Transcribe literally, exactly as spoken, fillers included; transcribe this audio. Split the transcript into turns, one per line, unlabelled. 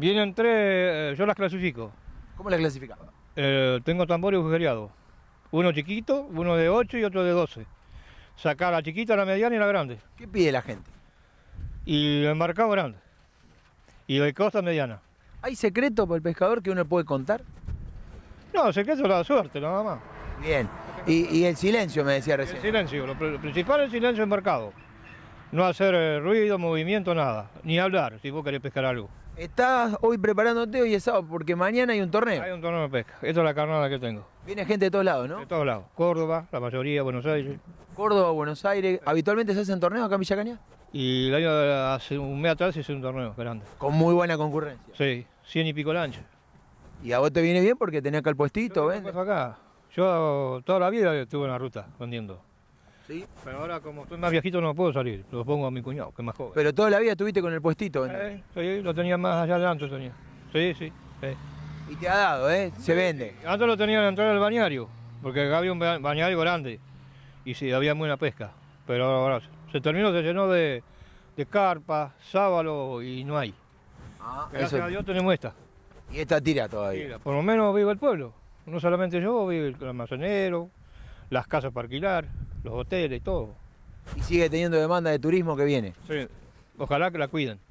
Vienen tres, eh, yo las clasifico.
¿Cómo la clasificaba?
Eh, tengo tambores agujereados. Uno chiquito, uno de ocho y otro de doce. Sacar la chiquita, la mediana y la grande.
¿Qué pide la gente?
Y el marcado grande. Y de costa mediana.
¿Hay secreto para el pescador que uno puede contar?
No, sé que eso es la suerte, nada más.
Bien. Y, y el silencio, me decía
El
recién.
silencio, lo, pr- lo principal es el silencio embarcado. No hacer eh, ruido, movimiento, nada. Ni hablar si vos querés pescar algo.
Estás hoy preparándote, hoy es sábado, porque mañana hay un torneo.
Hay un torneo de pesca. Esta es la carnada que tengo.
Viene gente de todos lados, ¿no?
De todos lados. Córdoba, la mayoría, Buenos Aires.
Córdoba, Buenos Aires. ¿Habitualmente se hacen torneos acá en Villa Cañas?
Y el año, hace un mes atrás se hizo un torneo grande.
Con muy buena concurrencia.
Sí, cien y pico lanchas.
Y a vos te viene bien porque tenés acá el puestito,
Yo
¿ves?
tengo acá. Yo toda la vida estuve en la ruta vendiendo.
Sí.
Pero ahora como estoy más viejito no puedo salir. Lo pongo a mi cuñado, que es más joven.
Pero toda la vida estuviste con el puestito, ¿verdad?
Eh, sí, lo tenía más allá adelante tenía. Sí, sí, sí.
Y te ha dado, ¿eh? Se vende.
Antes lo tenía en la entrada del bañario, porque acá había un ba- bañario grande y sí, había buena pesca. Pero ahora se terminó, se llenó de, de carpa, sábalo y no hay.
Ah,
Gracias
eso.
a Dios tenemos esta.
Y esta tira todavía.
Mira, por lo menos vive el pueblo. No solamente yo, vive el almacenero, las casas para alquilar, los hoteles, todo.
Y sigue teniendo demanda de turismo que viene.
Sí, ojalá que la cuiden.